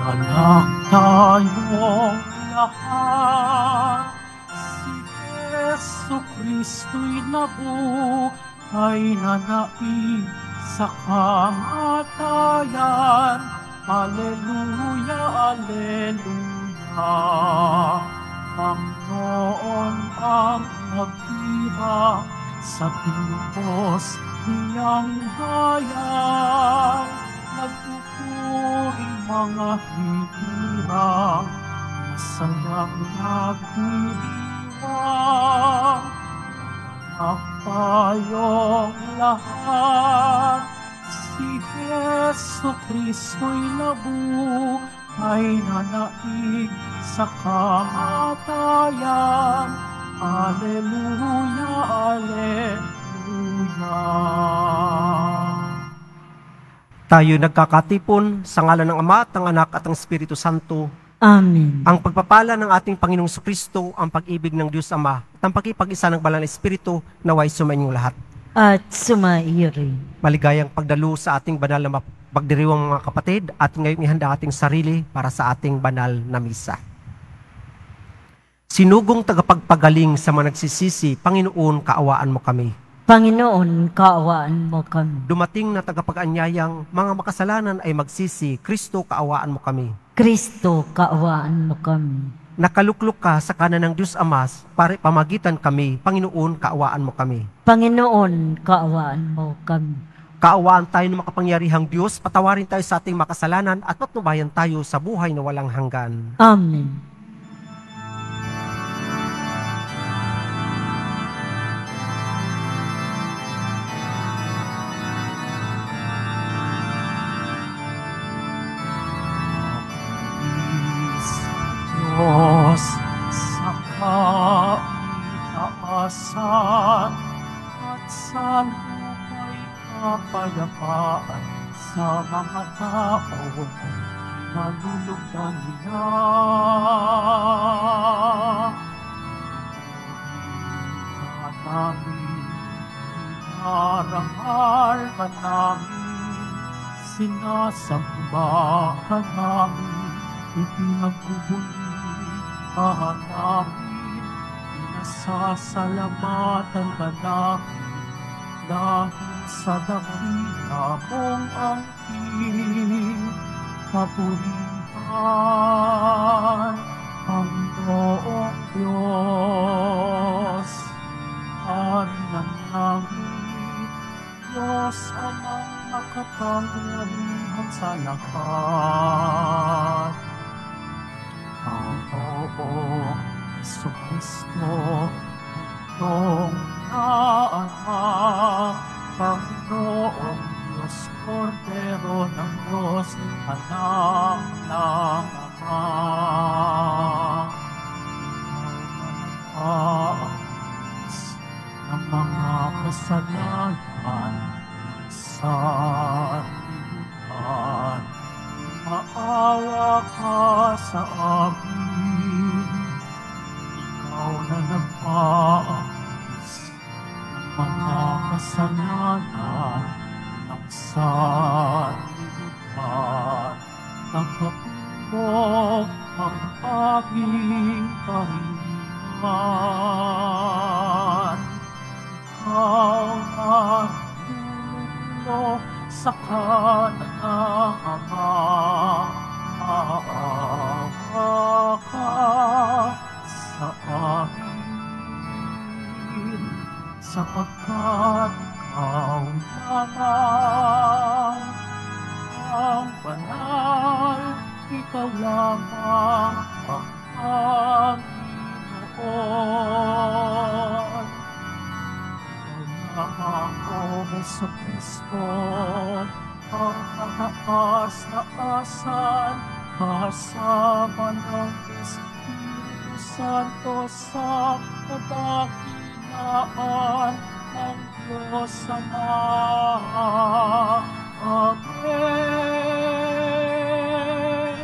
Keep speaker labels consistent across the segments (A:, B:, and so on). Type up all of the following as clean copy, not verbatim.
A: Anak tayong lahat, si Jesu Kristo'y nabuhay na naig sa kamatayan. Alleluia, alleluia. Panginoon ang nagtira sa pinupos niyang bayan. Nagpupuring mga hirang, masayang nagdiriwang. Anak tayong lahat, si Jesu Kristo'y nabuhay na naig sa kamatayan. Alleluia, alleluia.
B: Tayo nagkakatipon sa ngalan ng Ama at ng Anak at ng Espiritu Santo.
C: Amen.
B: Ang pagpapala ng ating Panginoong Kristo, ang pag-ibig ng Diyos Ama, at ang pakipag-isa ng Banal na Espiritu, naway sumainyong lahat.
C: At sumairi.
B: Maligayang pagdalo sa ating banal na pagdiriwang mga kapatid at ngayong ihanda ating sarili para sa ating banal na misa. Sinugong tagapagpagaling sa mga nagsisisi, Panginoon, kaawaan mo kami.
C: Panginoon, kaawaan mo kami.
B: Dumating na tagapag-anyayang mga makasalanan ay magsisi, Kristo, kaawaan mo kami.
C: Kristo, kaawaan mo kami.
B: Nakaluklok ka sa kanan ng Diyos Ama, para pamagitan kami, Panginoon, kaawaan mo kami.
C: Panginoon, kaawaan mo kami.
B: Kaawaan tayo ng makapangyarihang Diyos, patawarin tayo sa ating makasalanan at patnubayan tayo sa buhay na walang hanggan.
C: Amen.
A: Diyos sa kaitaasan at sa lupa'y kapayapaan sa mga tao nalulugdan niya. Ka namin, inarangal ka namin, sinasamba ka namin, ipinagbubuli ka namin, pinasasalamatan ka namin, dahil sa dakila mong angking kapurihan, Panginoong Diyos, Hari ng langit, Diyos amang makapangyarihan sa lahat. Panginoong Jesucristo, Panginoong Anak, Panginoong Diyos, Kordero ng Diyos, Anak ng Ama. Ikaw managpaas ng mga kasalanan sa libutan. Maawa ka sa amin, ikaw na nagpaas ng mga kasalanan ng sanlibutan. Tanggapin mo ang aming kahilingan. Ikaw na tumulo sa kanan ng Ama. Maawa ka sa amin, sapagkat ikaw lamang ang banal, ikaw lamang ang Panginoon. Ikaw lamang, O Jesucristo, ang kataas na asan, kasama ng Espiritu Santo sa kadakilaan ng Diyos Ama. Amen.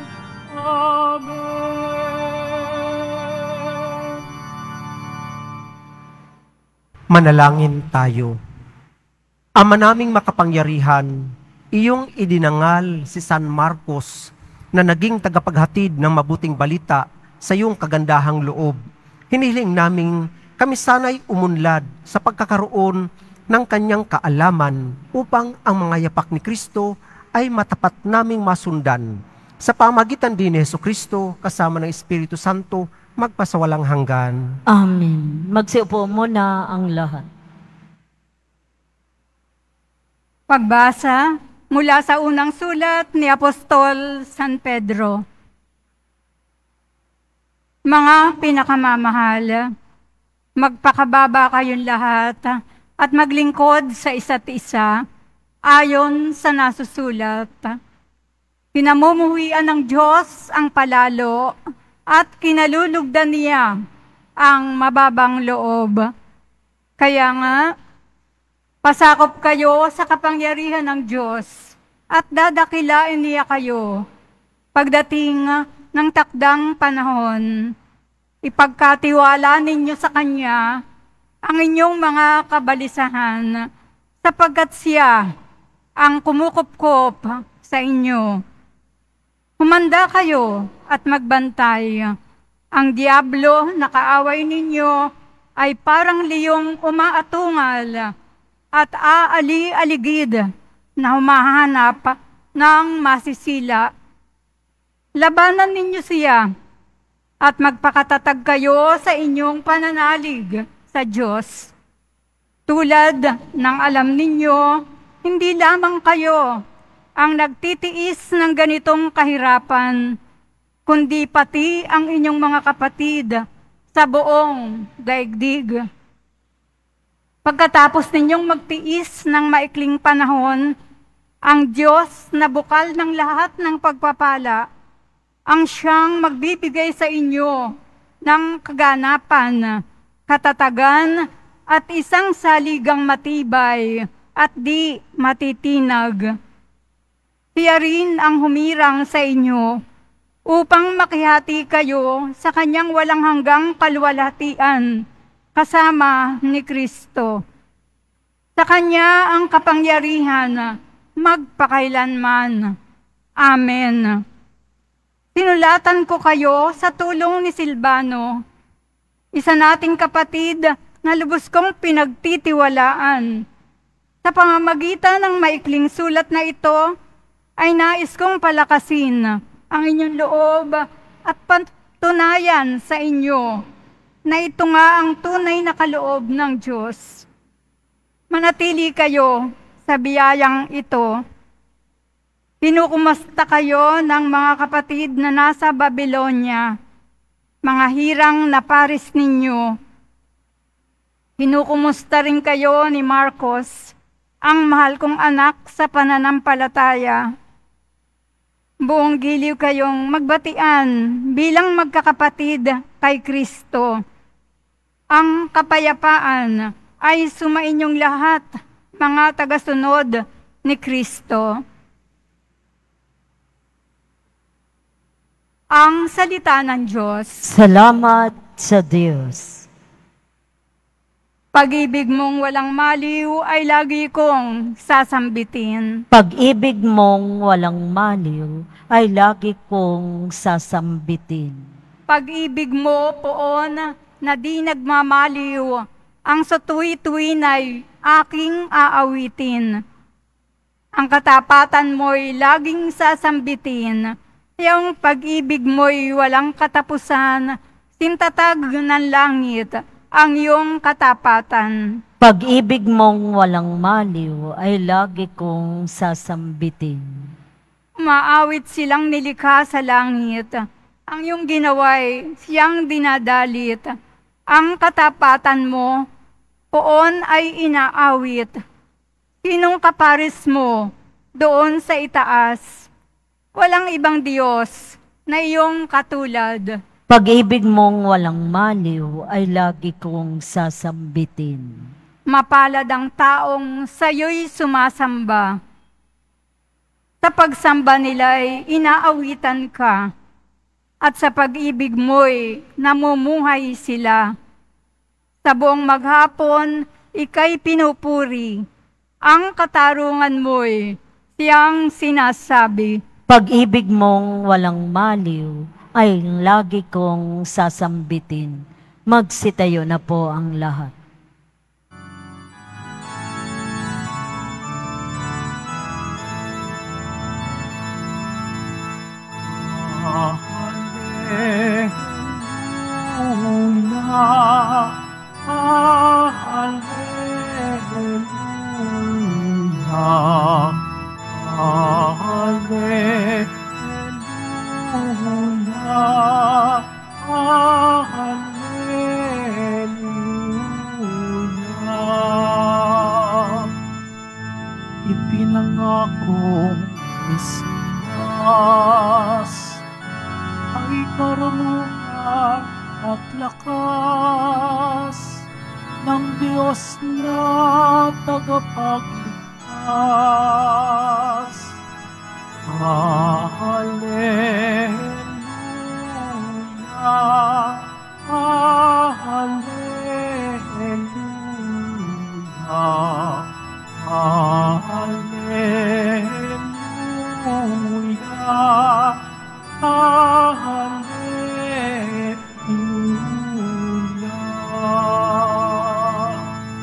A: Amen.
B: Manalangin tayo. Ama naming makapangyarihan, iyong idinangal si San Marcos na naging tagapaghatid ng mabuting balita sa iyong kagandahang loob. Hiniling naming kami sana'y umunlad sa pagkakaroon ng kanyang kaalaman upang ang mga yapak ni Kristo ay matapat naming masundan. Sa pamagitan din ni Jesucristo kasama ng Espiritu Santo, magpasawalang hanggan.
C: Amen. Magsiupo muna ang lahat.
D: Pagbasa mula sa unang sulat ni Apostol San Pedro. Mga pinakamamahal, magpakababa kayong lahat at maglingkod sa isa't isa ayon sa nasusulat. Pinamumuhian ng Diyos ang palalo at kinalulugdan niya ang mababang loob. Kaya nga, pasakop kayo sa kapangyarihan ng Diyos at dadakilain niya kayo pagdating ng takdang panahon. Ipagkatiwala ninyo sa Kanya ang inyong mga kabalisahan sapagkat siya ang kumukupkop sa inyo. Humanda kayo at magbantay. Ang diablo na kaaway ninyo ay parang liyong umaatungal at aali-aligid na humahanap ng masisila. Labanan ninyo siya at magpakatatag kayo sa inyong pananalig sa Diyos. Tulad ng alam ninyo, hindi lamang kayo ang nagtitiis ng ganitong kahirapan, kundi pati ang inyong mga kapatid sa buong daigdig. Pagkatapos ninyong magtiis ng maikling panahon, ang Diyos na bukal ng lahat ng pagpapala, ang siyang magbibigay sa inyo ng kaganapan, katatagan at isang saligang matibay at di matitinag. Siya rin ang humirang sa inyo upang makihati kayo sa kanyang walang hanggang kaluwalhatian kasama ni Kristo. Sa kanya ang kapangyarihan magpakailanman. Amen. Sinulatan ko kayo sa tulong ni Silvano, isa nating kapatid na lubos kong pinagtitiwalaan. Sa pamamagitan ng maikling sulat na ito, ay nais kong palakasin ang inyong loob at patunayan sa inyo na ito nga ang tunay na kaloob ng Diyos. Manatili kayo sa biyayang ito. Kinukumusta kayo ng mga kapatid na nasa Babylonia, mga hirang na pares ninyo. Kinukumusta rin kayo ni Marcos, ang mahal kong anak sa pananampalataya. Buong giliw kayong magbatian bilang magkakapatid kay Kristo. Ang kapayapaan ay sumainyong lahat, mga tagasunod ni Kristo. Ang salita ng Diyos.
C: Salamat sa Diyos.
D: Pag-ibig mong walang maliw ay lagi kong sasambitin.
C: Pag-ibig mong walang maliw ay lagi kong sasambitin.
D: Pag-ibig mo, poon, na di nagmamaliw, ang sa tuwi-tuwinay aking aawitin. Ang katapatan mo'y laging sasambitin, yung pag-ibig mo'y walang katapusan, sintatag ng langit, ang iyong katapatan.
C: Pag-ibig mong walang maliw ay lagi kong sasambitin.
D: Maawit silang nilikha sa langit, ang iyong ginaway siyang dinadalit. Ang katapatan mo, poon ay inaawit. Sinong kaparis mo doon sa itaas? Walang ibang Diyos na iyong katulad.
C: Pag-ibig mong walang maliw ay lagi kong sasambitin.
D: Mapalad ang taong sa'yo'y sumasamba. Sa pagsamba nila'y inaawitan ka, at sa pag-ibig mo'y namumuhay sila. Sa buong maghapon, ika'y pinupuri. Ang katarungan mo'y siyang sinasabi,
C: Pag-ibig mong walang maliw ay lagi kong sasambitin. Magsitayo na po ang lahat.
A: Ipinangakong Mesiyas ay karunungan at lakas ng Diyos na tagapagligtas. Hallelujah, Hallelujah, Hallelujah, Hallelujah.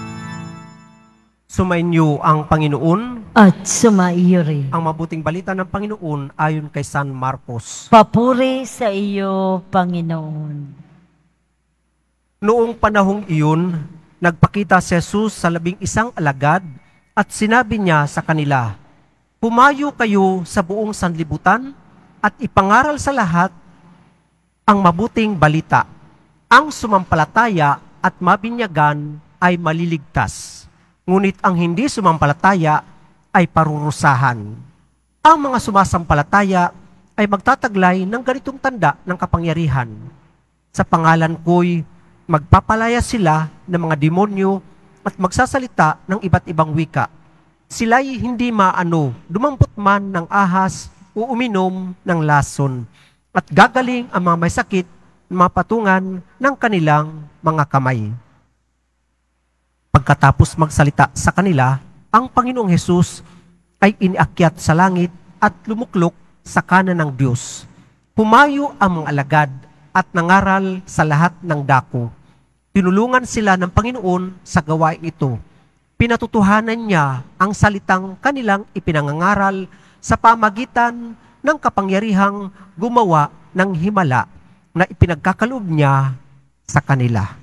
B: Sumainyo ang Panginoon.
C: At sumaiyo rin.
B: Ang mabuting balita ng Panginoon ayon kay San Marcos.
C: Papuri sa iyo, Panginoon.
B: Noong panahong iyon, nagpakita si Jesus sa 11 alagad at sinabi niya sa kanila, "Pumayo kayo sa buong sanlibutan at ipangaral sa lahat ang mabuting balita. Ang sumampalataya at mabinyagan ay maliligtas, ngunit ang hindi sumampalataya ay parurusahan. Ang mga sumasampalataya ay magtataglay ng ganitong tanda ng kapangyarihan. Sa pangalan ko'y magpapalaya sila ng mga demonyo at magsasalita ng iba't ibang wika. Sila'y hindi maano, dumampot man ng ahas o uminom ng lason, at gagaling ang mga may sakit na mapatungan ng kanilang mga kamay." Pagkatapos magsalita sa kanila, ang Panginoong Hesus ay iniakyat sa langit at lumuklok sa kanan ng Diyos. Pumayo ang mga alagad at nangaral sa lahat ng dako. Tinulungan sila ng Panginoon sa gawain ito. Pinatutuhanan niya ang salitang kanilang ipinangangaral sa pamagitan ng kapangyarihang gumawa ng himala na ipinagkakaloob niya sa kanila.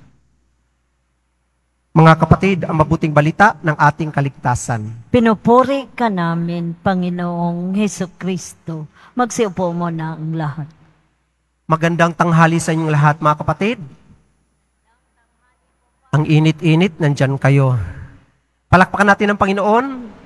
B: Mga kapatid, ang mabuting balita ng ating kaligtasan.
C: Pinupuri ka namin, Panginoong Hesukristo. Magsiupo mo na ang lahat.
B: Magandang tanghali sa inyong lahat, mga kapatid. Ang init-init, nandyan kayo. Palakpakan natin ang Panginoon.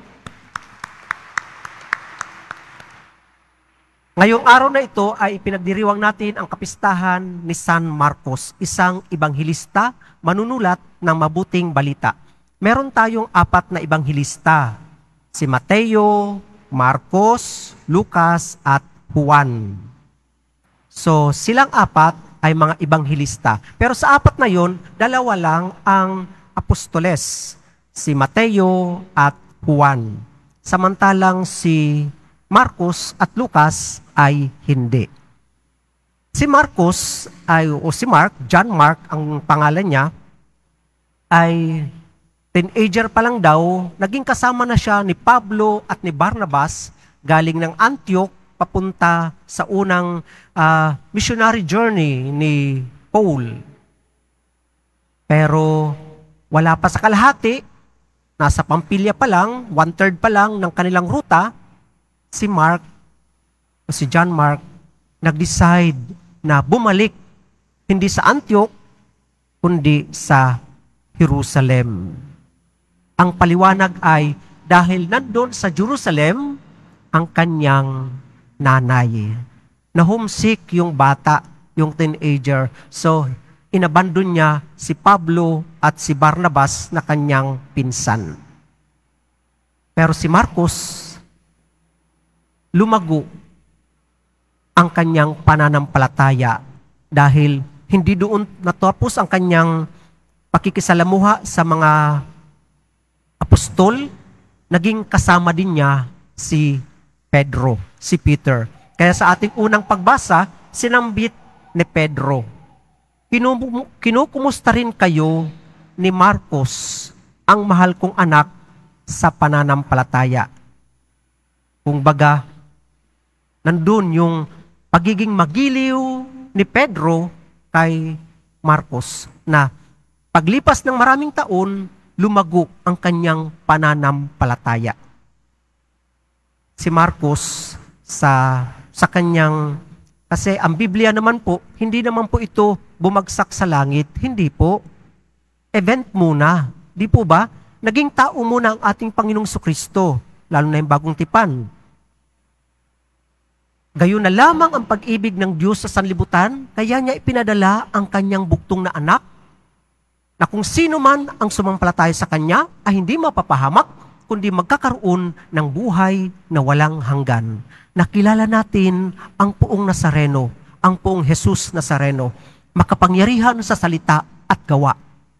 B: Ngayong araw na ito ay ipinagdiriwang natin ang kapistahan ni San Marcos, isang ibanghilista, manunulat ng mabuting balita. Meron tayong 4 na ibanghilista, si Mateo, Marcos, Lucas, at Juan. So, silang 4 ay mga ibanghilista. Pero sa 4 na yon, 2 lang ang apostoles, si Mateo at Juan. Samantalang si Marcos at Lucas ay hindi. Si Marcos si Mark, John Mark ang pangalan niya, ay teenager pa lang daw, naging kasama na siya ni Pablo at ni Barnabas galing ng Antioch papunta sa unang missionary journey ni Paul. Pero wala pa sa kalahati, nasa Pampilya pa lang, 1/3 pa lang ng kanilang ruta, si John Mark, nag-decide na bumalik hindi sa Antioch, kundi sa Jerusalem. Ang paliwanag ay dahil nandun sa Jerusalem ang kanyang nanay. Na-homesick yung bata, yung teenager. So, inabandon niya si Pablo at si Barnabas na kanyang pinsan. Pero si Marcos, lumago ang kanyang pananampalataya dahil hindi doon natapos ang kanyang pakikisalamuha sa mga apostol, naging kasama din niya si Pedro. si Peter. Kaya sa ating unang pagbasa, sinambit ni Pedro, kinukumusta rin kayo ni Marcos, ang mahal kong anak sa pananampalataya. Kung baga, nandun yung pagiging magiliw ni Pedro kay Marcos na paglipas ng maraming taon, lumago ang kanyang pananampalataya. Si Marcos sa kanyang, kasi ang Biblia naman po, hindi naman po ito bumagsak sa langit, hindi po. Event muna, di po ba? Naging tao muna ang ating Panginoong Jesucristo, lalo na yung bagong tipan. Gayon na lamang ang pag-ibig ng Diyos sa sanlibutan, kaya niya ipinadala ang kanyang buktong na anak, na kung sino man ang sumampalataya sa kanya ay hindi mapapahamak, kundi magkakaroon ng buhay na walang hanggan. Nakilala natin ang poong Nazareno, ang poong Jesus Nazareno, makapangyarihan sa salita at gawa.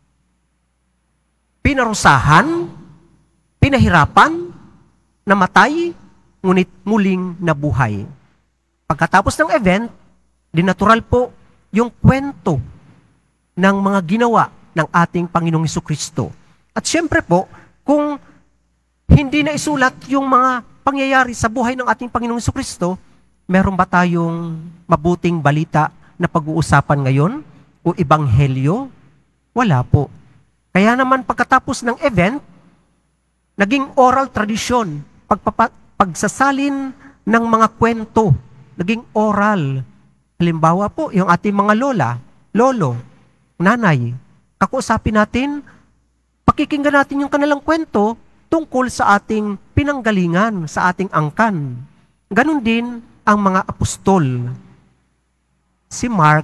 B: Pinarusahan, pinahirapan, namatay, ngunit muling nabuhay. Pagkatapos ng event, dinatural po yung kwento ng mga ginawa ng ating Panginoong Jesucristo. At syempre po, kung hindi na isulat yung mga pangyayari sa buhay ng ating Panginoong Jesucristo, meron ba tayong mabuting balita na pag-uusapan ngayon? O ebanghelyo? Wala po. Kaya naman pagkatapos ng event, naging oral tradisyon, pagsasalin ng mga kwento, naging oral. Halimbawa po, yung ating mga lola, lolo, nanay, kakusapin natin, pakikinggan natin yung kanilang kwento tungkol sa ating pinanggalingan, sa ating angkan. Ganon din ang mga apostol. Si Mark,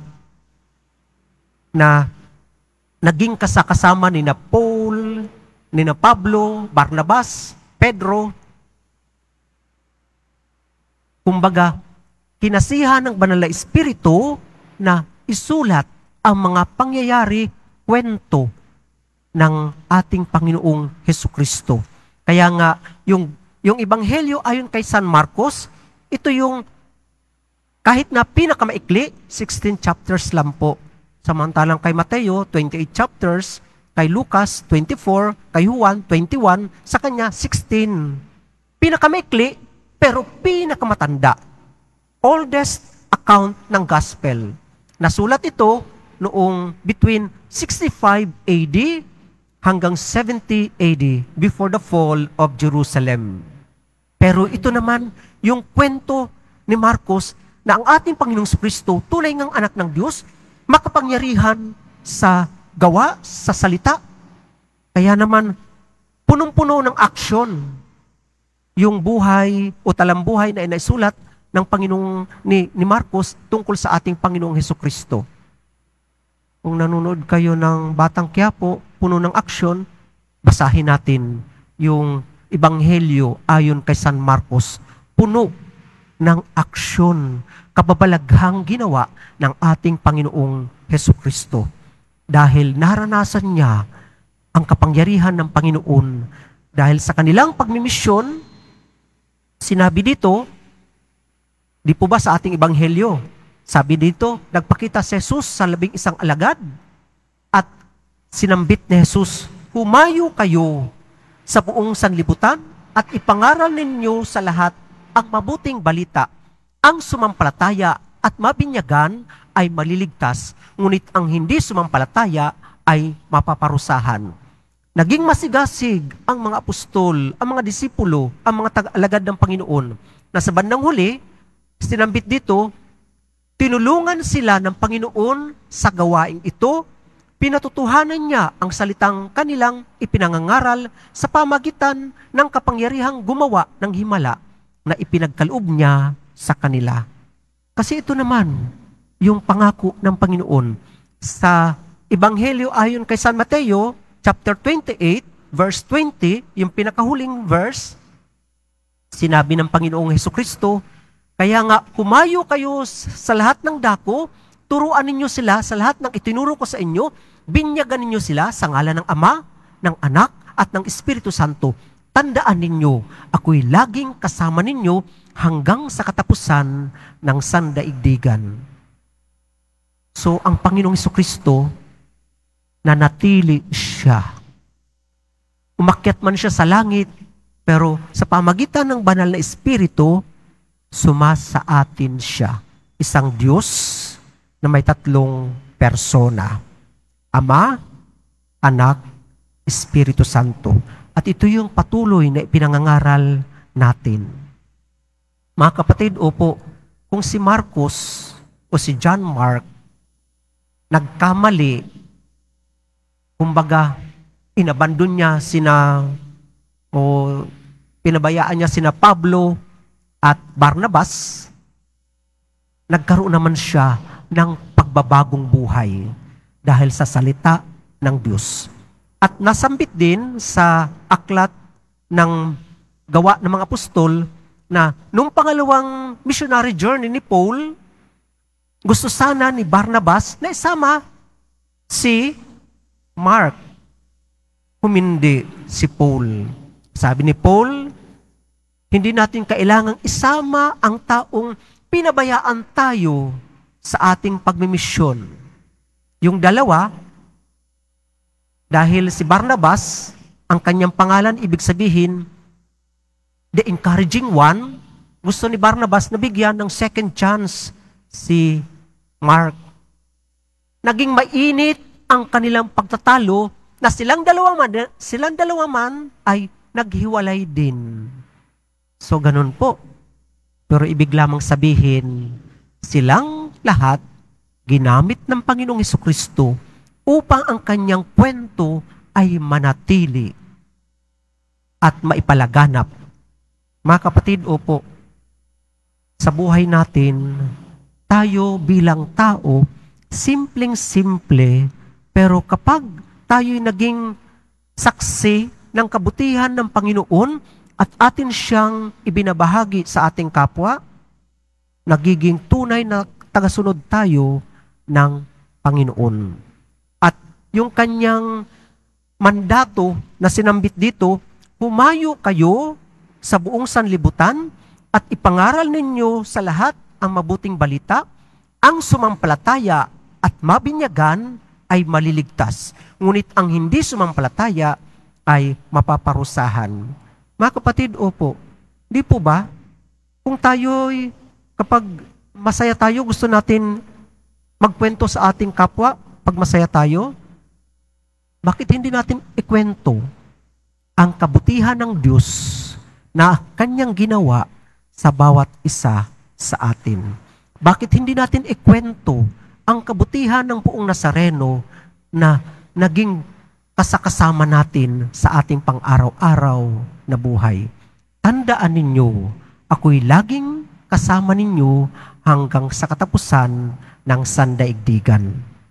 B: na naging kasama ni na Paul, ni na Pablo, Barnabas, Pedro. Kumbaga, kinasihan ng Banal na Espiritu na isulat ang mga pangyayari, kwento ng ating Panginoong Jesucristo. Kaya nga, yung ebanghelyo ayon kay San Marcos, ito yung kahit na pinakamaikli, 16 chapters lang po. Samantalang kay Mateo, 28 chapters, kay Lucas, 24, kay Juan, 21, sa kanya, 16. Pinakamaikli, pero pinakamatanda. Oldest account ng gospel. Nasulat ito noong between 65 AD hanggang 70 AD, before the fall of Jerusalem. Pero ito naman, yung kwento ni Marcos, na ang ating Panginoong Jesucristo, tunay ngang anak ng Diyos, makapangyarihan sa gawa, sa salita. Kaya naman, punong-puno ng aksyon yung buhay o talambuhay na inaisulat ng Panginoong ni Marcos tungkol sa ating Panginoong Jesucristo. Kung nanonood kayo ng Batang Quiapo, puno ng aksyon, basahin natin yung Ebanghelyo ayon kay San Marcos. Puno ng aksyon, kababalaghang ginawa ng ating Panginoong Jesucristo. Dahil naranasan niya ang kapangyarihan ng Panginoon. Dahil sa kanilang pagmimisyon, sinabi dito, di po ba sa ating Ebanghelyo, sabi dito, nagpakita si Jesus sa 11 alagad at sinambit ni Jesus, humayo kayo sa buong sanlibutan at ipangaral ninyo sa lahat ang mabuting balita. Ang sumampalataya at mabinyagan ay maliligtas, ngunit ang hindi sumampalataya ay mapaparusahan. Naging masigasig ang mga apostol, ang mga disipulo, ang mga tagaalagad ng Panginoon, na sa bandang huli, sinambit dito, tinulungan sila ng Panginoon sa gawaing ito, pinatutuhanan niya ang salitang kanilang ipinangangaral sa pamagitan ng kapangyarihang gumawa ng himala na ipinagkaloob niya sa kanila. Kasi ito naman, yung pangako ng Panginoon sa Ebanghelyo ayon kay San Mateo, chapter 28, verse 20, yung pinakahuling verse, sinabi ng Panginoong Jesucristo, kaya nga, humayo kayo sa lahat ng dako, turuan ninyo sila sa lahat ng itinuro ko sa inyo, binyagan ninyo sila sa ngalan ng Ama, ng Anak, at ng Espiritu Santo. Tandaan ninyo, ako'y laging kasama ninyo hanggang sa katapusan ng sandaigdigan. So, ang Panginoong Jesucristo, nanatili siya. Umakyat man siya sa langit, pero sa pamagitan ng banal na Espiritu, sumasa atin siya. Isang Diyos na may 3 persona. Ama, Anak, Espiritu Santo. At ito yung patuloy na ipinangangaral natin. Mga kapatid, opo, kung si Marcos o si John Mark nagkamali, kumbaga, inabandon niya o pinabayaan niya sina Pablo at Barnabas, nagkaroon naman siya ng pagbabagong buhay dahil sa salita ng Diyos. At nasambit din sa aklat ng Gawa ng mga Apostol na nung pangalawang missionary journey ni Paul, gusto sana ni Barnabas na isama si Mark. Humindi si Paul. Sabi ni Paul, hindi natin kailangang isama ang taong pinabayaan tayo sa ating pagmimisyon. Yung dalawa, dahil si Barnabas, ang kanyang pangalan, ibig sabihin, the encouraging one, gusto ni Barnabas na bigyan ng second chance si Mark. Naging mainit ang kanilang pagtatalo na silang dalawa man ay naghiwalay din. So ganun po. Pero ibig lamang sabihin, silang lahat ginamit ng Panginoong Jesucristo upang ang kanyang kwento ay manatili at maipalaganap. Mga kapatid, opo, sa buhay natin, tayo bilang tao, simpleng-simple, pero kapag tayo'y naging saksi ng kabutihan ng Panginoon at atin siyang ibinabahagi sa ating kapwa, nagiging tunay na tagasunod tayo ng Panginoon. At yung kanyang mandato na sinambit dito, humayo kayo sa buong sanlibutan at ipangaral ninyo sa lahat ang mabuting balita, ang sumampalataya at mabinyagan ay maliligtas. Ngunit ang hindi sumampalataya ay mapaparusahan. Mga kapatid, opo, di po ba? Kung tayo'y, kapag masaya tayo, gusto natin magkwento sa ating kapwa pag masaya tayo, bakit hindi natin ikwento ang kabutihan ng Diyos na kanyang ginawa sa bawat isa sa atin? Bakit hindi natin ikwento ang kabutihan ng buong Nazareno na naging kasakasama natin sa ating pang-araw-araw na buhay? Tandaan ninyo, ako'y laging kasama ninyo hanggang sa katapusan ng sandaigdigan.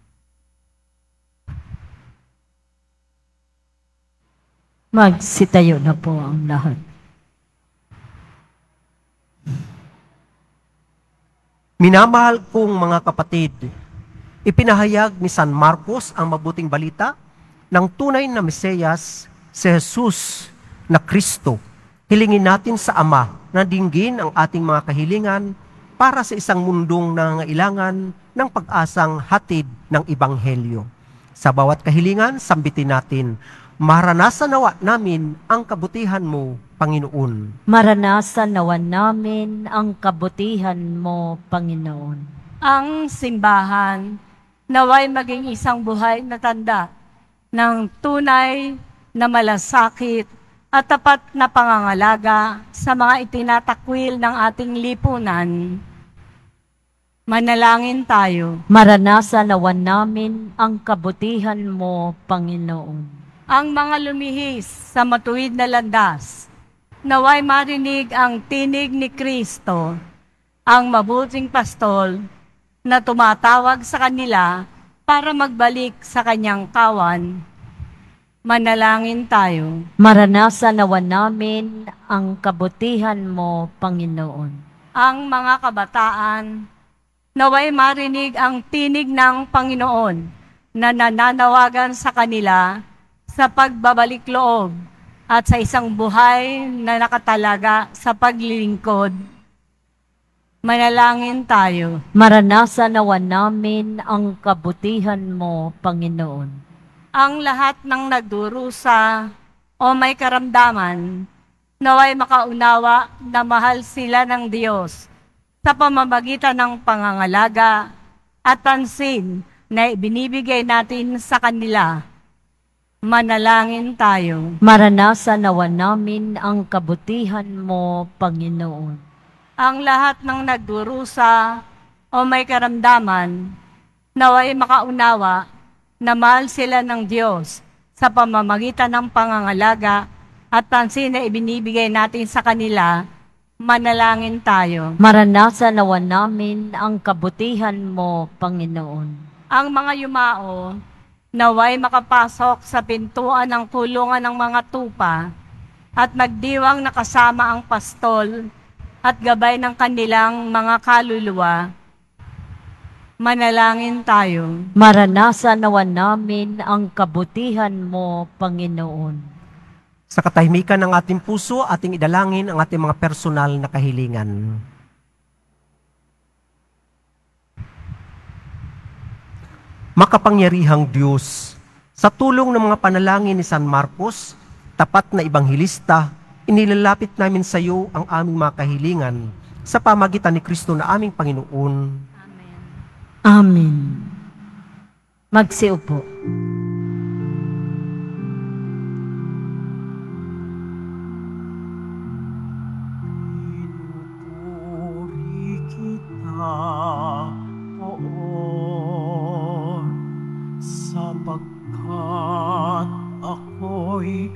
C: Magsitayo na po ang lahat.
B: Minamahal kong mga kapatid, ipinahayag ni San Marcos ang mabuting balita ng tunay na Mesiyas, si Jesus na Kristo. Hilingin natin sa Ama na dinggin ang ating mga kahilingan para sa isang mundong nangangailangan ng pag-asang hatid ng Ebanghelyo. Sa bawat kahilingan, sambitin natin, maranasan nawa namin ang kabutihan mo, Panginoon.
C: Maranasan nawa namin ang kabutihan mo, Panginoon.
D: Ang simbahan naway maging isang buhay na tanda ng tunay na malasakit at tapat na pangangalaga sa mga itinatakwil ng ating lipunan. Manalangin tayo.
C: Maranasan nawa namin ang kabutihan mo, Panginoon.
D: Ang mga lumihis sa matuwid na landas, naway marinig ang tinig ni Kristo, ang mabuting pastol na tumatawag sa kanila para magbalik sa kanyang kawan. Manalangin tayo.
C: Maranasan nawa namin ang kabutihan mo, Panginoon.
D: Ang mga kabataan, naway marinig ang tinig ng Panginoon na nananawagan sa kanila sa pagbabalik loob
E: at sa isang buhay na nakatalaga sa paglilingkod. Manalangin tayo.
C: Maranasan nawa namin ang kabutihan mo, Panginoon.
E: Ang lahat ng nagdurusa o may karamdaman, naway makaunawa na mahal sila ng Diyos sa pamamagitan ng pangangalaga at pansin na ibinibigay natin sa kanila. Manalangin tayo.
C: Maranasan nawa namin ang kabutihan mo, Panginoon.
E: Ang lahat ng nagdurusa o may karamdaman, naway makaunawa na mahal sila ng Diyos sa pamamagitan ng pangangalaga at pansin na ibinibigay natin sa kanila. Manalangin tayo.
C: Maranasan nawa namin ang kabutihan mo, Panginoon.
E: Ang mga yumao, naway makapasok sa pintuan ng kulungan ng mga tupa at magdiwang nakasama ang pastol at gabay ng kanilang mga kaluluwa. Manalangin tayo.
C: Maranasan nawa namin ang kabutihan mo, Panginoon.
B: Sa katahimikan ng ating puso, ating idalangin ang ating mga personal na kahilingan. Makapangyarihang Diyos, sa tulong ng mga panalangin ni San Marcos, tapat na ibanghilista, inilalapit namin sa iyo ang aming mga kahilingan sa pamagitan ni Kristo na aming Panginoon.
C: Amen. Magsiupo.
A: Pinupuri kita, Poon, sapagkat ako'y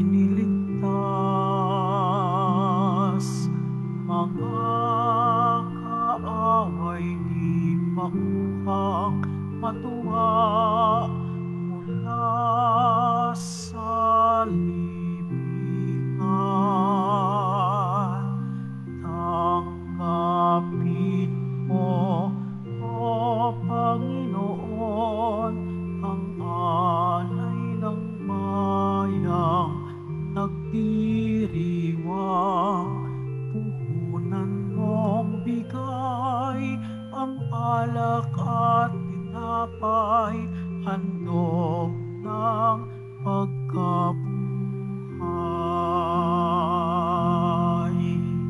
A: iniligtas. Mga kaaway di makuhang matuwa mula sa libingan. Tanggapin mo, O Panginoon, ang alay ng bayang nagdiriwang. Puhunan mong bigay ang alak at tinapay, handog ng pagkabuhay.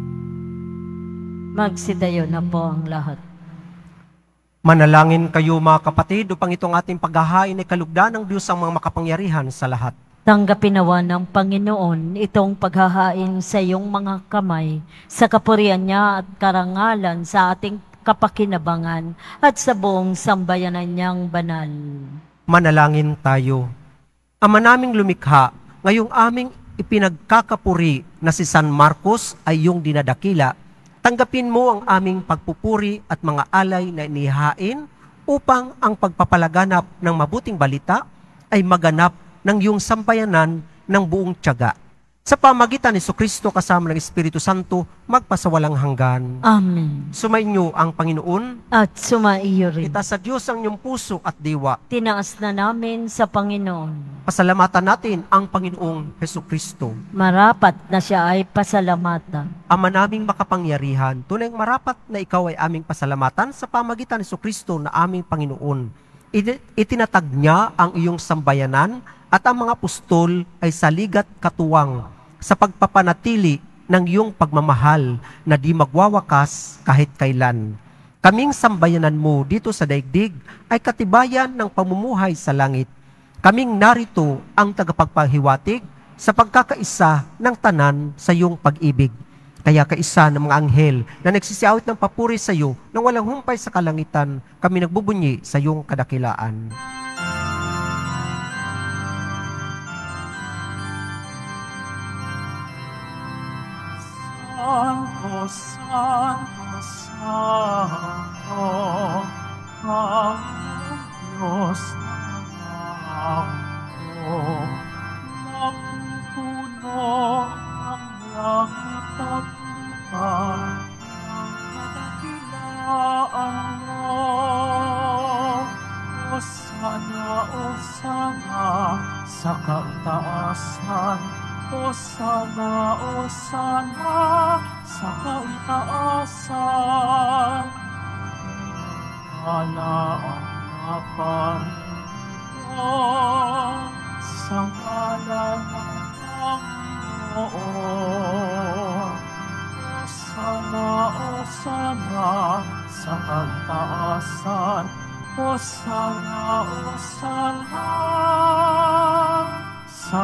C: Magsitayo na po ang lahat.
B: Manalangin kayo mga kapatid upang itong ating paghahain ay kalugdan ng Diyos ang mga makapangyarihan sa lahat.
C: Tanggapin nawa ng Panginoon itong paghahain sa iyong mga kamay, sa kapurihan niya at karangalan sa ating kapakinabangan at sa buong sambayanan niyang banal.
B: Manalangin tayo. Ama naming lumikha, ngayong aming ipinagkakapuri na si San Marcos ay iyong dinadakila. Tanggapin mo ang aming pagpupuri at mga alay na inihain upang ang pagpapalaganap ng mabuting balita ay maganap ng iyong sambayanan ng buong tiyaga. Sa pamagitan ni Jesucristo kasama ng Espiritu Santo, magpasawalang hanggan.
C: Amen.
B: Sumainyo ang Panginoon.
C: At sumaiyo rin.
B: Itaas sa Diyos ang iyong puso at diwa.
C: Tinaas na namin sa Panginoon.
B: Pasalamatan natin ang Panginoong Jesucristo.
C: Marapat na siya ay pasalamatan.
B: Ama naming makapangyarihan, tunay marapat na ikaw ay aming pasalamatan sa pamagitan ni Jesucristo na aming Panginoon. Itinatag niya ang iyong sambayanan at ang mga apostol ay saligat katuwang sa pagpapanatili ng iyong pagmamahal na di magwawakas kahit kailan. Kaming sambayanan mo dito sa daigdig ay katibayan ng pamumuhay sa langit. Kaming narito ang tagapagpahiwatig sa pagkakaisa ng tanan sa iyong pag-ibig. Kaya kaisa ng mga anghel na nagsisiawit ng papuri sa iyo nang walang humpay sa kalangitan, kami nagbubunyi sa iyong kadakilaan.
A: Santo, Santo, Santo, ang Diyos ng mundo, napupuno ang langit at lupa, ang kadakilaan mo. Osana, Osana, sa kaitaasan, Hosana, Hosana, sa kaitaasan. Ala ang naparito, sa ngalan ng Panginoon. Hosana, Hosana, sa kaitaasan. Hosana, Hosana, sa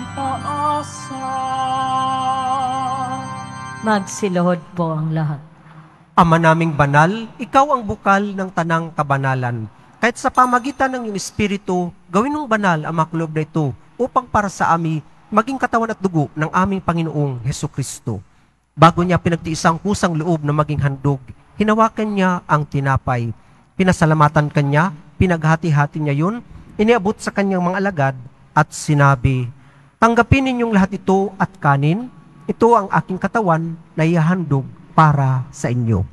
A: kaitaasan.
C: Magsiluhod po ang lahat.
B: Ama naming banal, ikaw ang bukal ng tanang kabanalan. Kahit sa pamagitan ng iyong Espiritu, gawin mong banal ang makulob na ito upang para sa amin maging katawan at dugo ng aming Panginoong Hesukristo. Bago niya pinagtiisang kusang loob na maging handog, hinawakan niya ang tinapay. Pinasalamatan kanya, pinaghati-hati niya yun, iniabot sa kanyang mga alagad at sinabi, "Tanggapin ninyong lahat ito at kanin, ito ang aking katawan na ihahandog para sa inyo."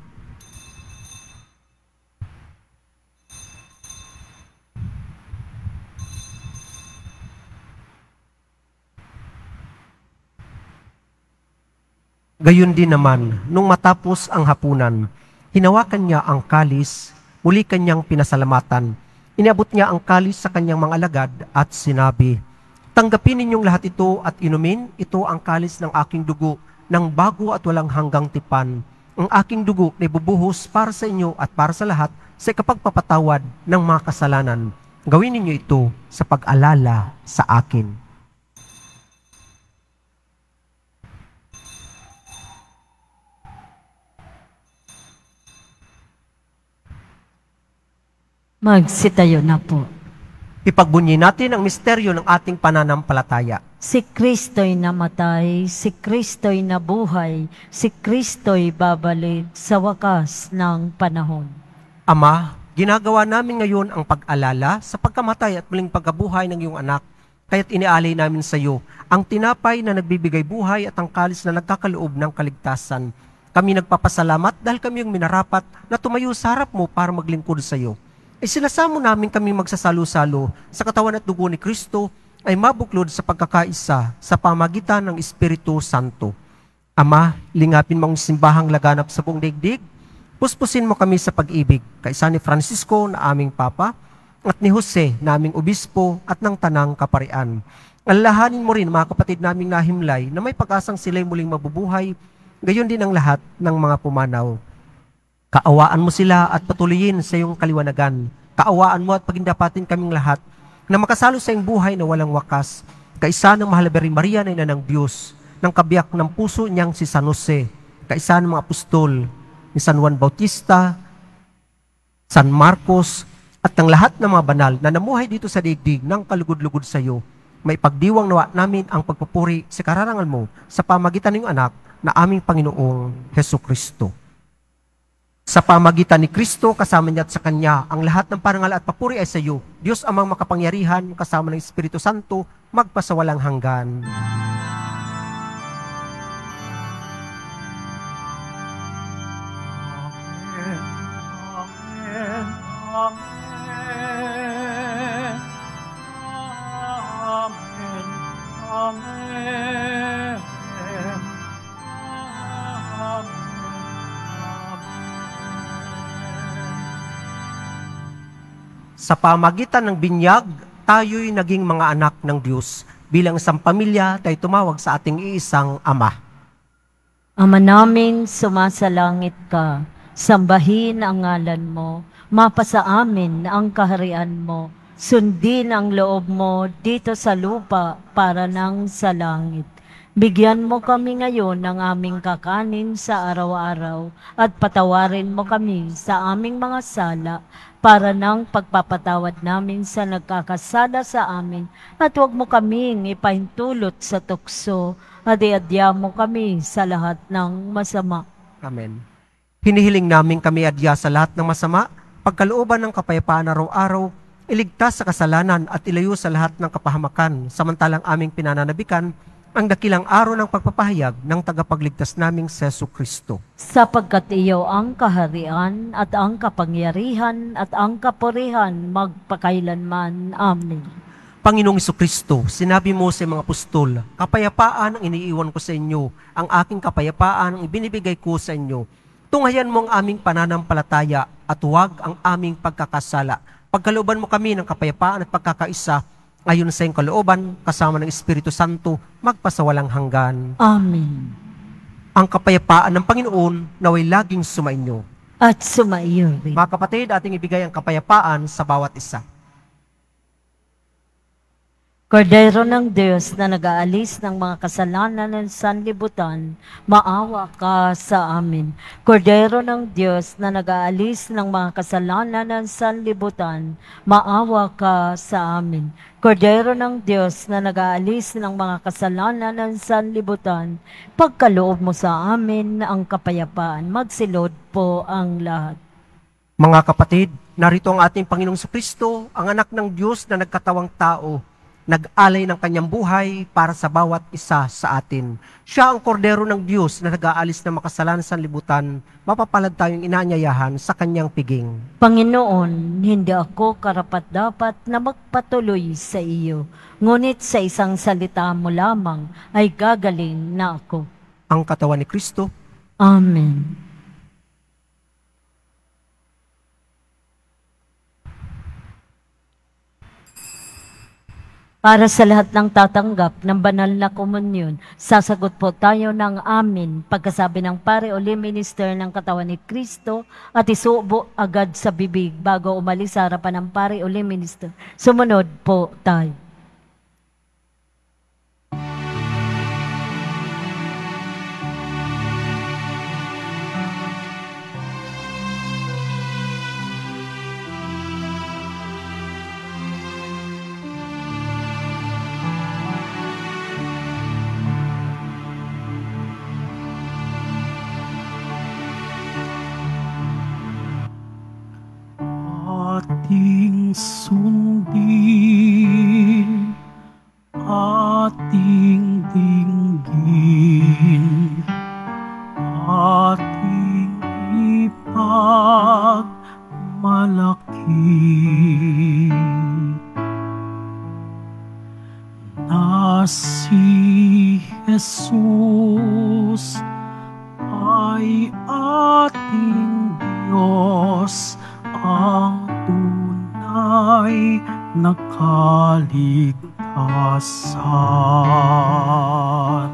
B: Gayon din naman, nung matapos ang hapunan, hinawakan niya ang kalis, muli kanyang pinasalamatan. Iniabot niya ang kalis sa kanyang mga alagad at sinabi, "Tanggapin ninyong lahat ito at inumin, ito ang kalis ng aking dugo, ng bago at walang hanggang tipan. Ang aking dugo na ibubuhos para sa inyo at para sa lahat sa ikapagpapatawad ng mga kasalanan. Gawin ninyo ito sa pag-alala sa akin."
C: Magsitayo na po.
B: Ipagbunyi natin ang misteryo ng ating pananampalataya.
C: Si Kristo'y namatay, si Kristo'y nabuhay, si Kristo'y babalik sa wakas ng panahon.
B: Ama, ginagawa namin ngayon ang pag-alala sa pagkamatay at muling pagkabuhay ng iyong anak, kaya't inialay namin sa iyo ang tinapay na nagbibigay buhay at ang kalis na nagkakaloob ng kaligtasan. Kami nagpapasalamat dahil kami yung minarapat na tumayo sa harap mo para maglingkod sa iyo. Isinasamo namin kami magsasalo-salo sa katawan at dugo ni Kristo ay mabuklod sa pagkakaisa sa pamagitan ng Espiritu Santo. Ama, lingapin mo ang simbahang laganap sa buong daigdig. Puspusin mo kami sa pag-ibig, kaisa ni Francisco na aming Papa, at ni Jose na aming Obispo at ng Tanang Kaparian. Alalahanin mo rin mga kapatid naming nahimlay na may pag-asang sila'y muling mabubuhay, gayon din ang lahat ng mga pumanaw. Kaawaan mo sila at patuloyin sa iyong kaliwanagan. Kaawaan mo at pagindapatin kaming lahat na makasalo sa iyong buhay na walang wakas, kaisa ng Mahal na Birheng Maria na Ina ng Diyos, ng kabiyak ng puso niyang si San Jose, kaisa ng mga apostol, ni San Juan Bautista, San Marcos, at ng lahat ng mga banal na namuhay dito sa daigdig ng kalugod-lugod sa iyo. May pagdiwang nawa namin ang pagpupuri sa kararangal mo sa pamagitan ng iyong anak na aming Panginoong Hesukristo. Sa pamagitan ni Kristo, kasama niya at sa Kanya, ang lahat ng parangal at papuri ay sa iyo, Diyos amang makapangyarihan, kasama ng Espiritu Santo, magpasawalang hanggan.
A: Amen, amen, amen. Amen, amen.
B: Sa pamagitan ng binyag, tayo'y naging mga anak ng Diyos. Bilang isang pamilya, tayo tumawag sa ating iisang Ama.
C: Ama namin, sumasalangit ka, sambahin ang ngalan mo, mapasa amin ang kaharian mo, sundin ang loob mo dito sa lupa para nang sa langit. Bigyan mo kami ngayon ng aming kakanin sa araw-araw at patawarin mo kami sa aming mga sala para ng pagpapatawad namin sa nagkakasala sa amin at huwag mo kaming ipahintulot sa tukso at iadya mo kami sa lahat ng masama.
B: Amen. Hinihiling namin kami adya sa lahat ng masama, pagkalooban ng kapayapaan araw-araw, iligtas sa kasalanan at ilayo sa lahat ng kapahamakan, samantalang aming pinananabikan ang dakilang araw ng pagpapahayag ng tagapagligtas naming Jesucristo.
C: Sapagkat iyo ang kaharian at ang kapangyarihan at ang kapurihan magpakailanman. Amen.
B: Panginoong Kristo, sinabi mo sa mga apostol, kapayapaan ang iniiwan ko sa inyo, ang aking kapayapaan ang ibinibigay ko sa inyo. Tunghayan mo ang aming pananampalataya at huwag ang aming pagkakasala. Pagkalooban mo kami ng kapayapaan at pagkakaisa, ayon sa iyong kalooban, kasama ng Espiritu Santo, magpasawalang hanggan.
C: Amen.
B: Ang kapayapaan ng Panginoon naway laging sumainyo.
C: At sumaiyo rin.
B: Mga kapatid, ating ibigay ang kapayapaan sa bawat isa.
C: Kordero ng Diyos na nag-aalis ng mga kasalanan ng sanlibutan, maawa ka sa amin. Kordero ng Diyos na nag-aalis ng mga kasalanan ng sanlibutan, maawa ka sa amin. Kordero ng Diyos na nag-aalis ng mga kasalanan ng sanlibutan, pagkaloob mo sa amin ang kapayapaan. Magsilod po ang lahat.
B: Mga kapatid, narito ang ating Panginoong Kristo, ang anak ng Diyos na nagkatawang tao, nag-alay ng kanyang buhay para sa bawat isa sa atin. Siya ang kordero ng Diyos na nag-aalis ng makasalanan sa libutan, mapapalad tayong inaanyayahan sa kanyang piging.
C: Panginoon, hindi ako karapat-dapat na magpatuloy sa iyo, ngunit sa isang salita mo lamang ay gagaling na ako.
B: Ang katawan ni Kristo.
C: Amen. Para sa lahat ng tatanggap ng banal na komunyon, sasagot po tayo ng amin pagkasabi ng pare o lay minister ng katawan ni Kristo at isubo agad sa bibig bago umalis sa harapan ng pare o lay minister. Sumunod po tayo.
A: Ating sundin, ating dinggin, ating ipagmalaki na si Jesus ay ating Diyos, ang tunay na kaligtasan.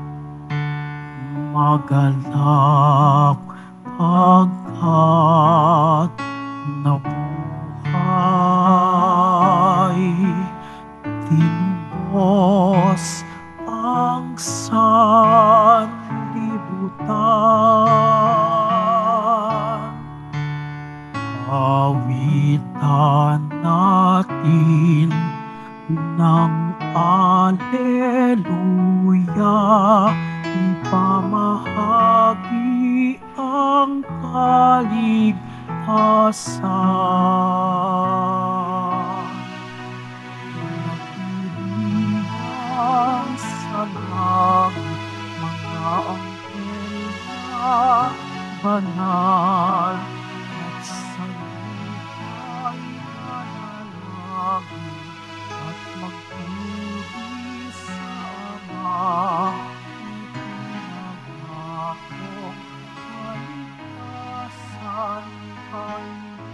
A: Magalak pagkat nabuhay, tinubos ang sanlibutan. Awitan natin ng Alleluia, ipamahagi ang kaligtasan. Nagpilihan sa langit, mga anghel na banal, at sa lupa ilalagay at magpili sa Ama, itinagako kaligtasan ay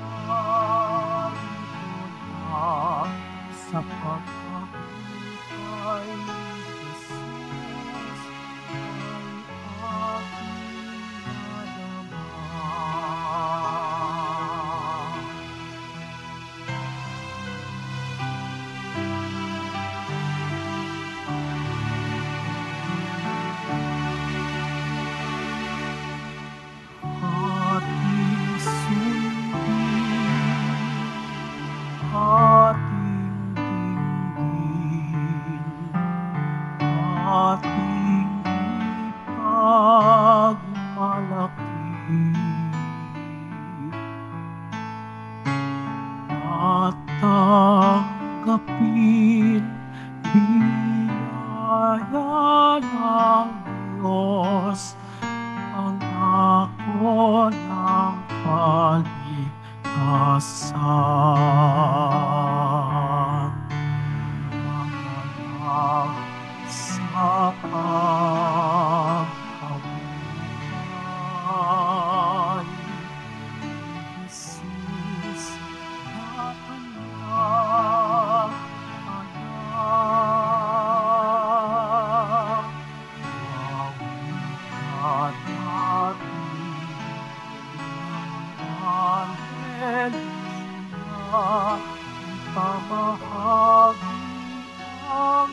A: narito na sa pagkabuhay ni Jesus ay ating nadama. Ating sundin, ating dinggin, ating ipagmalaki, at tanggapin biyaya ng Diyos, ang ako ng kaligtasan. Hallelujah, ipamahagi ang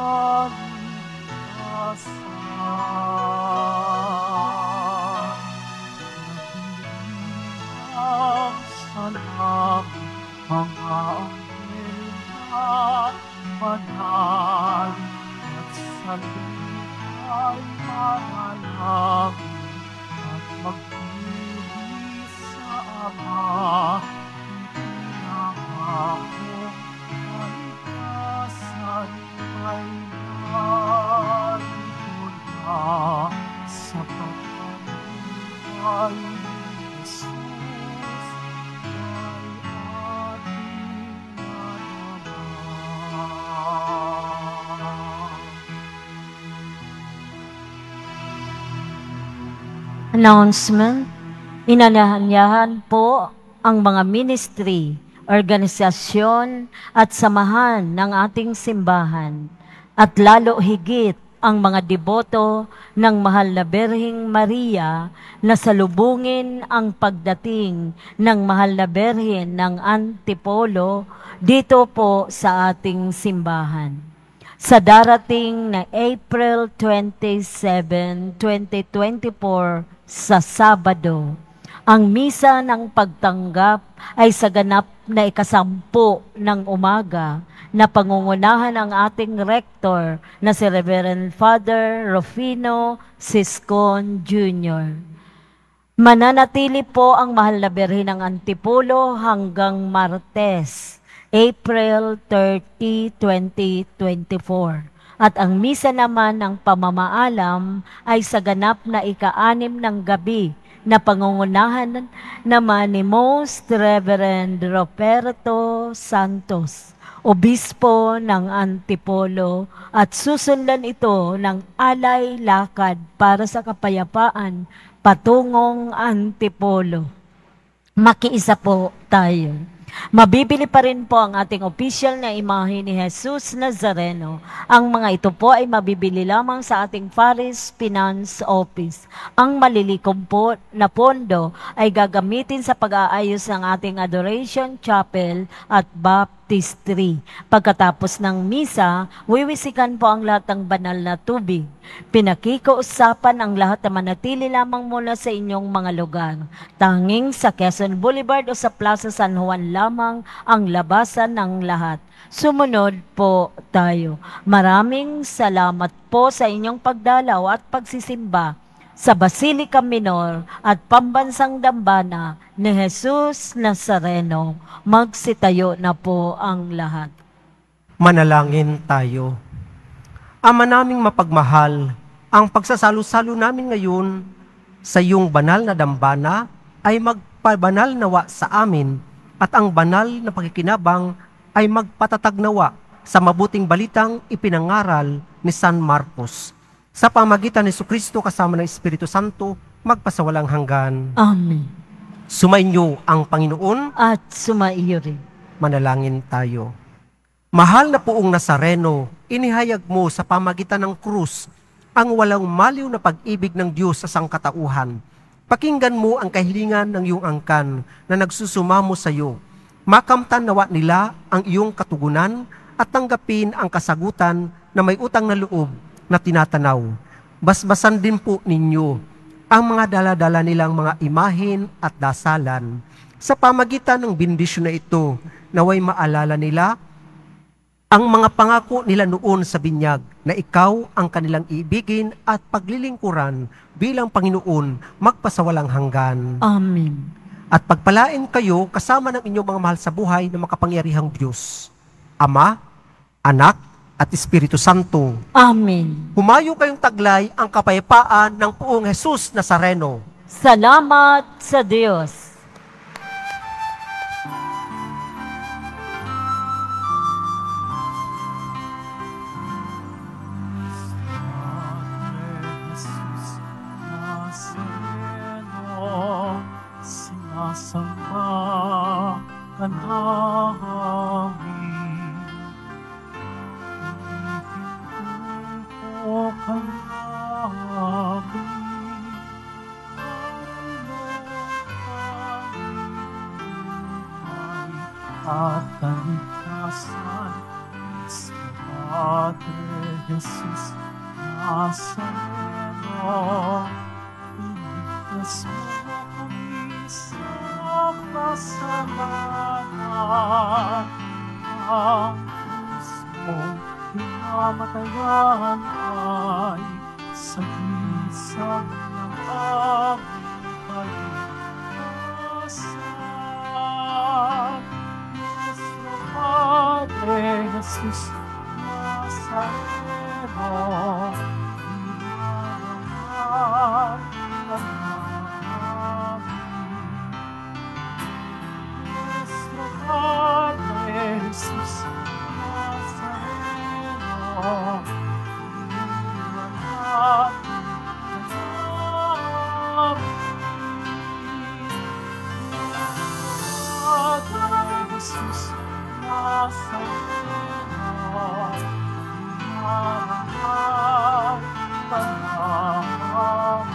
A: kaligtasan. Nagbibilang sa langit mga anghel na banal, at sa lupa'y manalangin at magpili sa Ama. Ipinangako kaligtasan ay narito na sa pagkabuhay ni Jesus ay ating nanaman.
C: Announcement. Inanahanyahan po ang mga ministry, organisasyon at samahan ng ating simbahan at lalo higit ang mga deboto ng Mahal na Birheng Maria na salubungin ang pagdating ng Mahal na Birhen ng Antipolo dito po sa ating simbahan. Sa darating na April 27, 2024 sa Sabado, ang misa ng pagtanggap ay sa ganap na ikasampu ng umaga na pangungunahan ng ating rector na si Reverend Father Rufino Siscon Jr. Mananatili po ang Mahal na Birhen ng Antipolo hanggang Martes, April 30, 2024. At ang misa naman ng pamamaalam ay sa ganap na ika-6 ng gabi na pangungunahan naman ni Most Reverend Roberto Santos, Obispo ng Antipolo, at susundan ito ng alay lakad para sa kapayapaan patungong Antipolo. Makiisa po tayo. Mabibili pa rin po ang ating official na imahe ni Jesus Nazareno. Ang mga ito po ay mabibili lamang sa ating Paris Finance Office. Ang malilikom po na pondo ay gagamitin sa pag-aayos ng ating Adoration Chapel at Baptistry. Pagkatapos ng misa, wiwisikan po ang lahat ng banal na tubig. Pinakikausapan ang lahat na manatili lamang muna sa inyong mga lugar. Tanging sa Quezon Boulevard o sa Plaza San Juan lamang ang labasan ng lahat. Sumunod po tayo. Maraming salamat po sa inyong pagdalaw at pagsisimba sa Basilica Minor at Pambansang Dambana ni Jesus Nazareno. Magsitayo na po ang lahat.
B: Manalangin tayo. Ama naming mapagmahal, ang pagsasalo-salo namin ngayon sa iyong banal na dambana ay magpabanal nawa sa amin at ang banal na pakikinabang ay magpatatag nawa sa mabuting balitang ipinangaral ni San Marcos. Sa pamagitan ni Jesucristo kasama ng Espiritu Santo, magpasawalang hanggan.
C: Amen.
B: Sumainyo ang Panginoon.
C: At sumaiyo rin.
B: Manalangin tayo. Mahal na Poong Nazareno, inihayag mo sa pamagitan ng krus ang walang maliw na pag-ibig ng Diyos sa sangkatauhan. Pakinggan mo ang kahilingan ng iyong angkan na nagsusumamo sa iyo. Makamtan nawa nila ang iyong katugunan at tanggapin ang kasagutan na may utang na loob na tinatanaw. Basbasan din po ninyo ang mga dala-dala nilang mga imahin at dasalan. Sa pamagitan ng bendisyon na ito, naway maalala nila ang mga pangako nila noon sa binyag na ikaw ang kanilang iibigin at paglilingkuran bilang Panginoon magpasawalang hanggan.
C: Amen.
B: At pagpalain kayo kasama ng inyong mga mahal sa buhay na makapangyarihang Diyos, Ama, Anak, at Espiritu Santo.
C: Amen.
B: Humayo kayong taglay ang kapayapaan ng Poong Jesus Nazareno.
C: Salamat sa Diyos.
A: Sinasamba ka namin, initinto ka namin, at kaligtasan sa Padre Jesus Nazareno. Iligtas mo kami sa kasalanan. Ang mismong pinamatayan ay sagisag ng aming kaligtasan. Nuestro Padre Jesus Nazareno, iwanan ka namin. Nuestro Padre Jesus Nazareno, iwanan ka namin. Padre Jesus Nazareno, iwanan ka namin.